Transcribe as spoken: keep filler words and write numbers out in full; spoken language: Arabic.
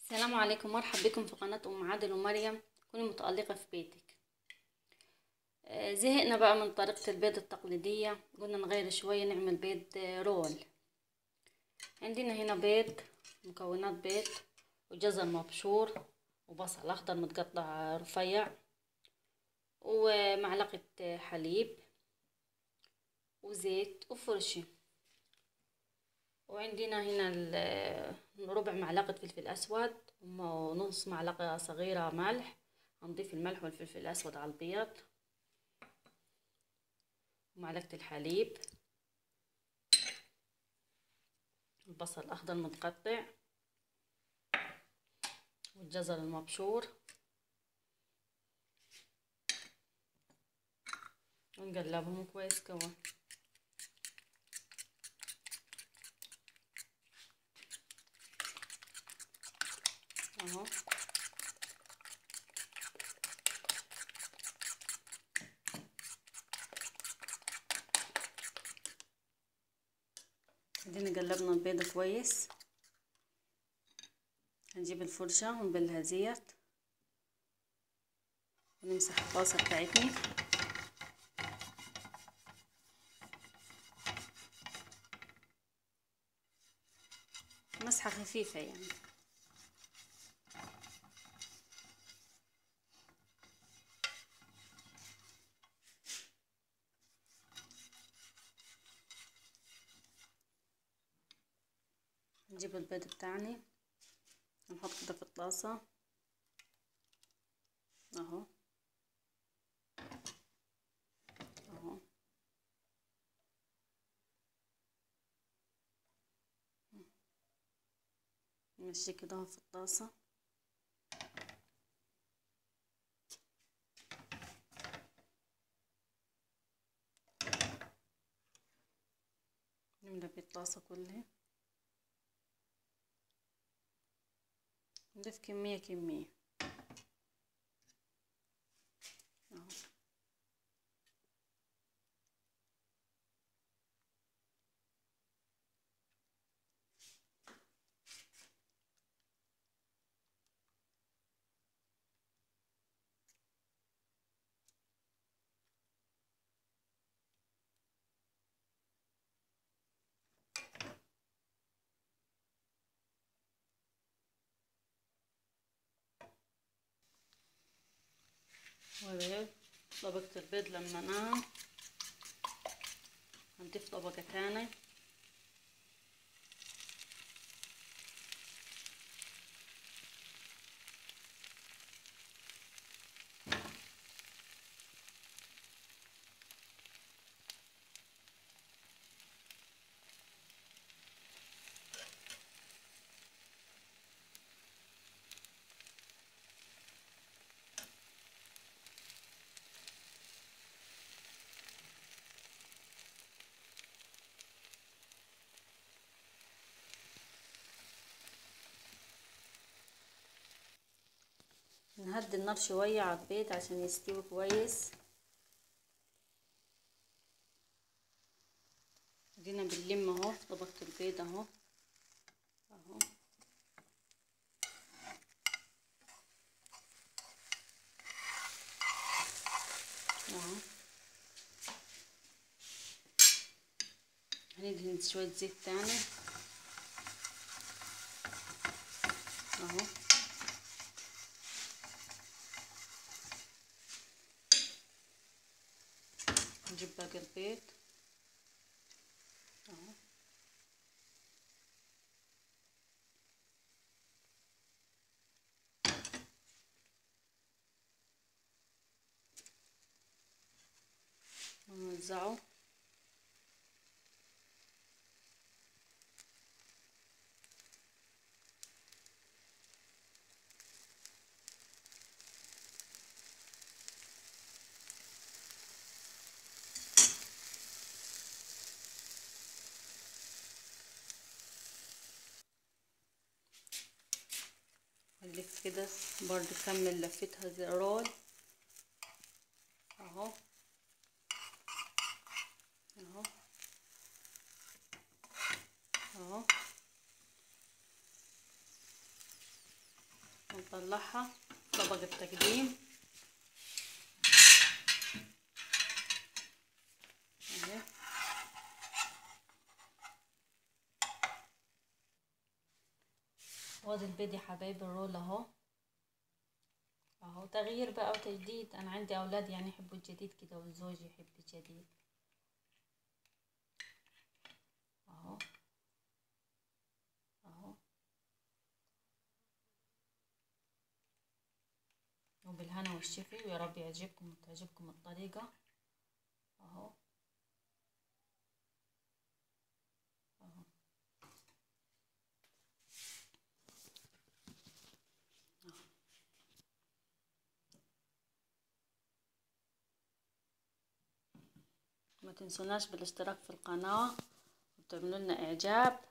السلام عليكم، مرحب بكم في قناة ام عادل ومريم. كوني متألقة في بيتك. آه، زهقنا بقى من طريقة البيض التقليدية، قلنا نغير شوية نعمل بيض آه، رول. عندنا هنا بيض، مكونات بيض وجزر مبشور وبصل اخضر متقطع رفيع ومعلقة آه، حليب وزيت وفرشة. وعندنا هنا ال- ربع معلقة فلفل اسود ونص معلقة صغيرة ملح. هنضيف الملح والفلفل الاسود على البيض ومعلقة الحليب، البصل الاخضر متقطع والجزر المبشور، ونقلبهم كويس كمان. اهو ادينا قلبنا البيضة كويس. هنجيب الفرشة ونبلها زيت ونمسح الطاسة بتاعتنا. مسحة خفيفة يعني. نجيب البيض بتاعنا نحط كده في الطاسة اهو اهو نمشي كده في الطاسة. نملى بالطاسة كلها، نضيف كمية كمية اهو. وهي طبقة البيض لما نام هنضيف طبقة تانية. نهدي النار شوية على البيض عشان يستوي كويس. ادينا بنلم اهو طبقة البيض اهو اهو اهو. هندهن شوية زيت تاني اهو. نجيب باقي البيض اهو ونوزعه. نلف كده برضو كمل لفتها زي رول اهو اهو اهو. نطلعها طبق التقديم اهي. وادي البيض يا حبايبي الرول اهو اهو. تغيير بقى وتجديد، انا عندي اولاد يعني يحبوا الجديد كده وزوجي يحب الجديد اهو اهو. وبالهنا والشفي، ويا رب يعجبكم وتعجبكم الطريقة اهو اهو. ما تنسوناش بالاشتراك في القناة وتعملوا لنا اعجاب